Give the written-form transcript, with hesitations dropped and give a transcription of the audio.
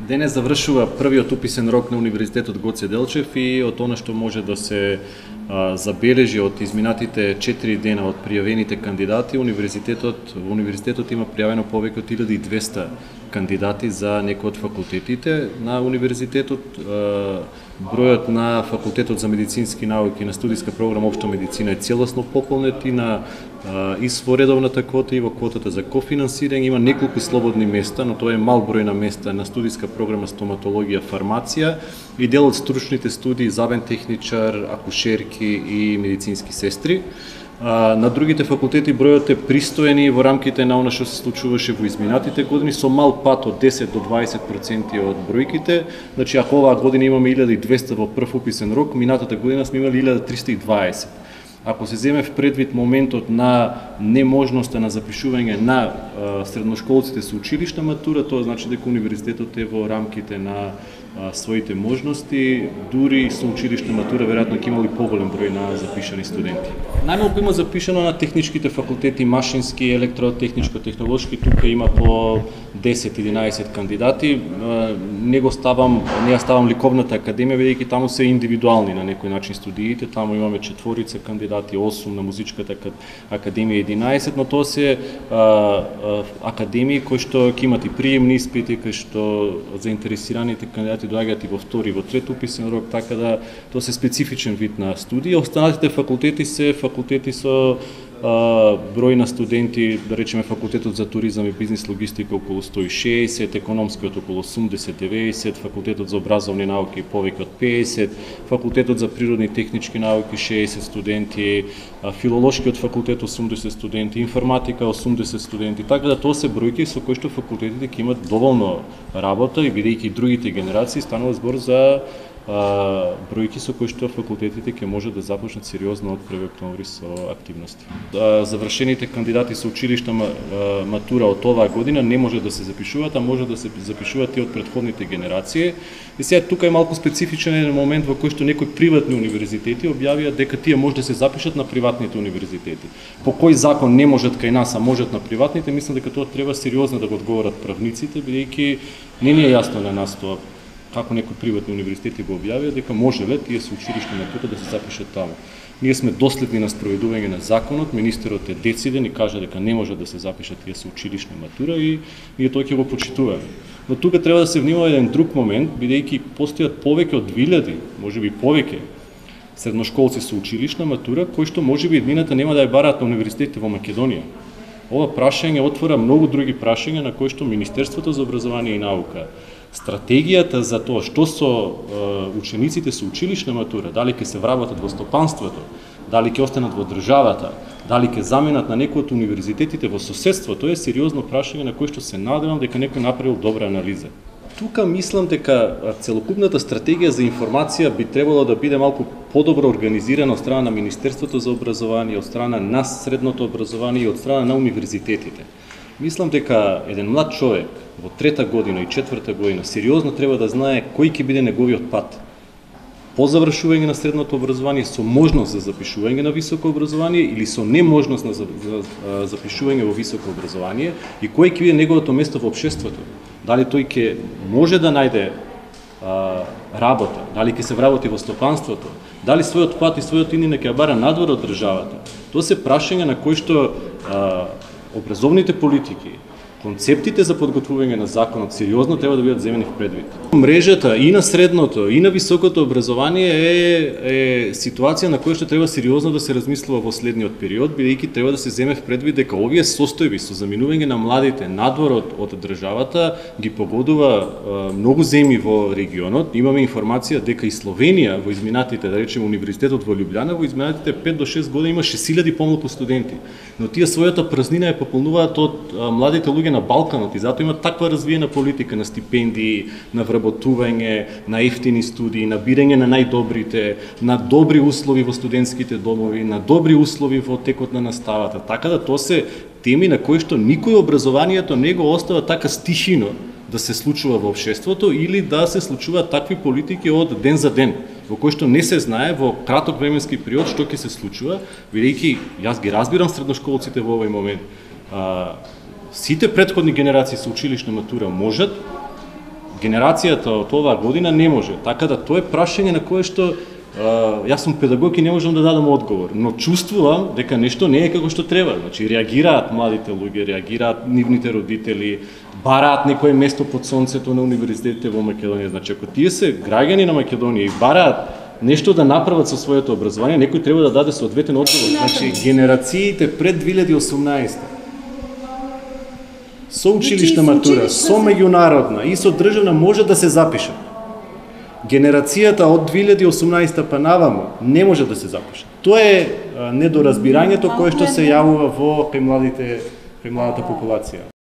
Денес завршува првиот уписен рок на Универзитетот Гоце Делчев и од она што може да се забележи од изминатите 4 дена од пријавените кандидати, во универзитетот има пријавено повеќе од 1200 кандидати за некои од факултетите на универзитетот. Бројот на факултетот за медицински науки на студиска програма општа медицина е целосно пополнет и во редовната квота и во квотата за кофинансирање. Има неколку слободни места, но тоа е мал број на места на студиска програма стоматологија, фармација и дел од стручните студии забен техничар, акушерки и медицински сестри. На другите факултети бројот е пристоен и во рамките на она што се случуваше во изминатите години, со мал пат од 10 до 20% од бројките. Значи, ако оваа година имаме 1200 во прв уписен рок, минатата година сме имали 1320. Ако се земе в предвид моментот на неможноста на запишување на средношколците со училишна матура, тоа значи дека универзитетот е во рамките на своите можности, дури со училишна матура веројатно ќе имали поголем број на запишани студенти. Најмалку има запишано на техничките факултети, машински, електротехничко, технолошки, тука има по 10-11 кандидати. Не ја ставам ликовната академија, бидејќи таму се индивидуални на некој начин студиите, таму имаме 4 кандидати, 8 на музичката академија 11, но тоа се академии кои што ќе имат и приемни испити, кои што заинтересираните кандидати доаѓаат и во втори, во трет уписен рок, така да тоа се специфичен вид на студија. Останатите факултети се факултети со број на студенти, да речеме факултетот за туризам и бизнис логистика околу 160, економскиот околу 80-90, факултетот за образовни науки повеќе од 50, факултетот за природни и технички науки 60 студенти, филолошкиот факултет 80 студенти, информатика 80 студенти, така да тоа се бројки со кои што факултетите ќе имат доволно работа и бидејќи другите генерации станува збор за бројки со кои што факултетите ќе можат да започнат сериозно од 1 октомври со активности. Завршените кандидати со училишна матура од оваа година не може да се запишуваат, а може да се запишуваат и од претходните генерации. И сега тука е малку специфичен еден момент во кој што некои приватни универзитети објавија дека тие може да се запишат на приватните универзитети. По кој закон не можат кај нас, а можат на приватните, мислам дека тоа треба сериозно да го одговорат правниците, бидејќи не ни е јасно на нас тоа како некои приватни универзитети го објавија дека можеле тие со училишна матура да се запишат таму. Ние сме доследни на спроведување на законот, министерот е дециден и кажа дека не може да се запишат тие со училишна матура и ние тоа ќе го почитуваме. Но тука треба да се внимава еден друг момент, бидејќи постојат повеќе од 2000, можеби повеќе средношколци со училишна матура кои што можеби еднината нема да ја бараат на универзитетите во Македонија. Ова прашање отвора многу други прашања на кои што Министерството за образование и наука, стратегијата за тоа што со учениците со училишна матура, дали ќе се вработат во стопанството, дали ќе останат во државата, дали ќе заменат на некој од универзитетите во соседството, е сериозно прашање на кој што се надевам дека некој направил добра анализа. Тука мислам дека целокупната стратегија за информација би требало да биде малку подобро организирана од страна на Министерството за образование, од страна на средното образование и од страна на универзитетите. Мислам дека еден млад човек во трета година и четврта година сериозно треба да знае кој ќе биде неговиот пат. По завршување на средното образование со можност за запишување на високо образование или со неможност за запишување во високо образование и кој ќе биде неговото место во општеството. Дали тој ќе може да најде работа, дали ќе се вработи во стопанството, дали својот пат и својот иднина ќе бара надвор од државата. Тоа се прашања на кои што образовните политики, концептите за подготвување на законот сериозно треба да бидат земени в предвид. Мрежата и на средното и на високото образование е ситуација на која што треба сериозно да се размислува во следниот период, бидејќи треба да се земе в предвид дека овие состојби со заминување на младите надвор од државата ги погодува многу земји во регионот. Имаме информација дека и Словенија во изминатите, да речеме Универзитетот во Љубљана, во изминатите 5 до 6 години има 6000 помалку студенти. Но тие својата празнина ја пополнуваат од младите луѓе на Балканот и затоа има таква развиена политика на стипендии, на вработување, на ефтини студии, на бирање на најдобрите, на добри услови во студентските домови, на добри услови во текот на наставата. Така да тоа се теми на кои што никој образованието не го остава така стихино да се случува во општеството или да се случуваат такви политики од ден за ден, во кој што не се знае во краток временски период што ќе се случува, бидејќи јас ги разбирам средношколците во овој момент. Сите претходни генерации со училишна матура можат, Генерацијата од оваа година не може. Така да тоа е прашање на кое што јас сум педагог и не можам да дадам одговор, но чувствувам дека нешто не е како што треба. Значи реагираат младите луѓе, реагираат нивните родители, бараат некое место под сонцето на универзитетите во Македонија. Значи ако тие се граѓани на Македонија и бараат нешто да направат со своето образование, некој треба да даде соодветен одговор. Значи генерациите пред 2018 со училишна матура, со меѓународна и со државна може да се запишат. Генерацијата од 2018 па наваму не може да се запише. Тоа е недоразбирањето кое што се јавува во младата популација.